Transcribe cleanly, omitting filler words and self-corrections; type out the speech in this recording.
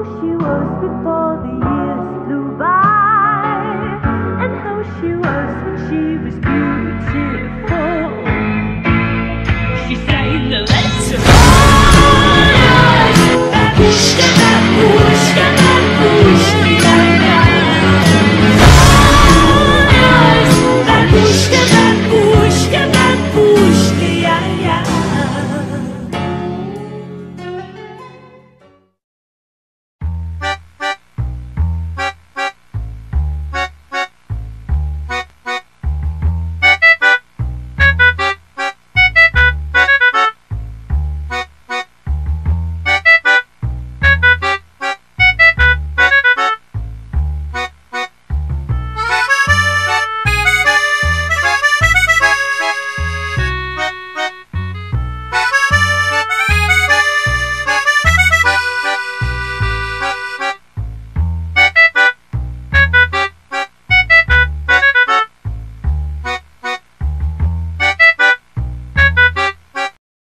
she was before the years flew by, and how she was when she was beautiful.